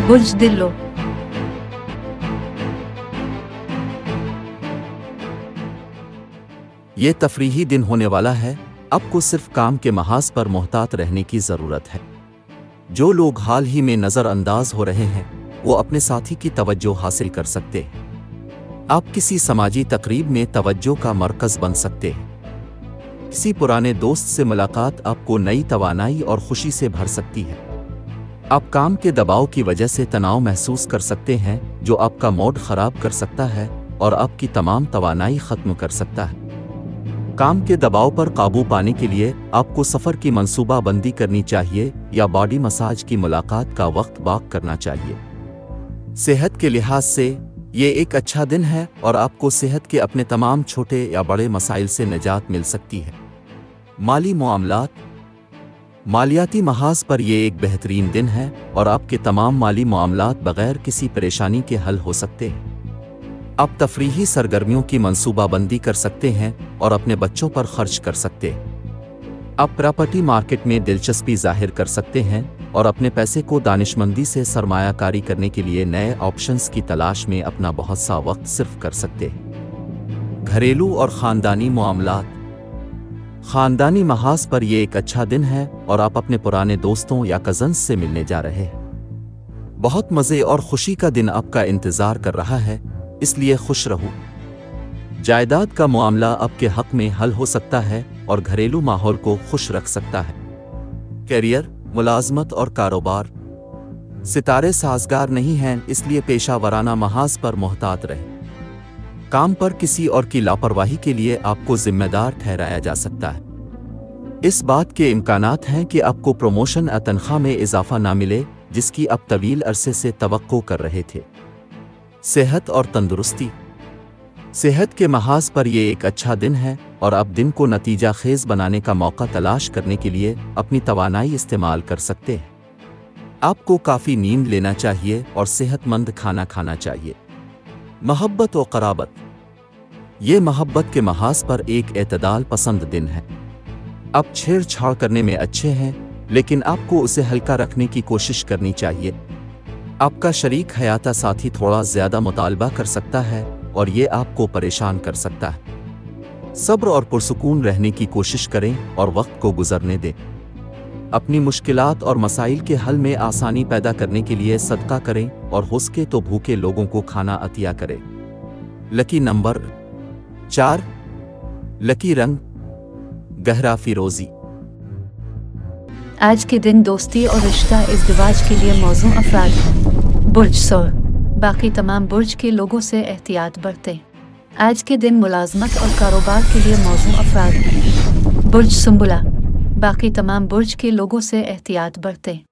बुर्ज दिल्लो। ये तफरीही दिन होने वाला है। आपको सिर्फ काम के महाज पर मोहतात रहने की ज़रूरत है। जो लोग हाल ही में नज़रअंदाज हो रहे हैं वो अपने साथी की तवज्जो हासिल कर सकते हैं। आप किसी समाजी तकरीब में तवज्जो का मरकज़ बन सकते हैं। किसी पुराने दोस्त से मुलाकात आपको नई तवानाई और खुशी से भर सकती है। आप काम के दबाव की वजह से तनाव महसूस कर सकते हैं जो आपका मूड ख़राब कर सकता है और आपकी तमाम तवानाई ख़त्म कर सकता है। काम के दबाव पर काबू पाने के लिए आपको सफ़र की मंसूबाबंदी करनी चाहिए या बॉडी मसाज की मुलाकात का वक्त बाक करना चाहिए। सेहत के लिहाज से ये एक अच्छा दिन है और आपको सेहत के अपने तमाम छोटे या बड़े मसाइल से निजात मिल सकती है। माली मामलात, मालियाती महाज पर यह एक बेहतरीन दिन है और आपके तमाम माली मामलात बगैर किसी परेशानी के हल हो सकते हैं। आप तफरीही सरगर्मियों की मंसूबाबंदी कर सकते हैं और अपने बच्चों पर खर्च कर सकते हैं। आप प्रॉपर्टी मार्केट में दिलचस्पी जाहिर कर सकते हैं और अपने पैसे को दानिशमंदी से सरमायाकारी करने के लिए नए ऑप्शंस की तलाश में अपना बहुत सा वक्त सिर्फ कर सकते हैं। घरेलू और ख़ानदानी मामलात, ख़ानदानी महाज पर यह एक अच्छा दिन है और आप अपने पुराने दोस्तों या कज़न्स से मिलने जा रहे हैं। बहुत मज़े और खुशी का दिन आपका इंतज़ार कर रहा है, इसलिए खुश रहो। जायदाद का मामला आपके हक में हल हो सकता है और घरेलू माहौल को खुश रख सकता है। करियर, मुलाजमत और कारोबार, सितारे साजगार नहीं हैं, इसलिए पेशा वराना महाज पर मोहतात रहें। काम पर किसी और की लापरवाही के लिए आपको जिम्मेदार ठहराया जा सकता है। इस बात के इम्कानात हैं कि आपको प्रमोशन या तनख्वाह में इजाफा ना मिले जिसकी आप तवील अरसे से तवक्को कर रहे थे। सेहत और तंदुरुस्ती, सेहत के महाज पर यह एक अच्छा दिन है और आप दिन को नतीजा खेज बनाने का मौका तलाश करने के लिए अपनी तवानाई इस्तेमाल कर सकते हैं। आपको काफ़ी नींद लेना चाहिए और सेहतमंद खाना खाना चाहिए। मोहब्बत और क़राबत, ये मोहब्बत के महाज पर एक एतदाल पसंद दिन है। आप छेड़छाड़ करने में अच्छे हैं लेकिन आपको उसे हल्का रखने की कोशिश करनी चाहिए। आपका शरीक हयाता साथी थोड़ा ज़्यादा मुतालबा कर सकता है और ये आपको परेशान कर सकता है। सब्र और पुरसुकून रहने की कोशिश करें और वक्त को गुजरने दें। अपनी मुश्किलात और मसाइल के हल में आसानी पैदा करने के लिए सदका करें और हो सके तो भूखे लोगों को खाना अतिया करें। लकी नंबर 4, लकी रंग गहरा फिरोजी। आज के दिन दोस्ती और रिश्ता इज़्दिवाज के लिए मौजू अफराद हैं। बुर्ज सौर, बाकी तमाम बुर्ज के लोगों से एहतियात बरतें। आज के दिन मुलाजमत और कारोबार के लिए मौजू अफराद हैं। बुर्ज सुंबुला, बाकी तमाम बुर्ज के लोगों से एहतियात बरतें।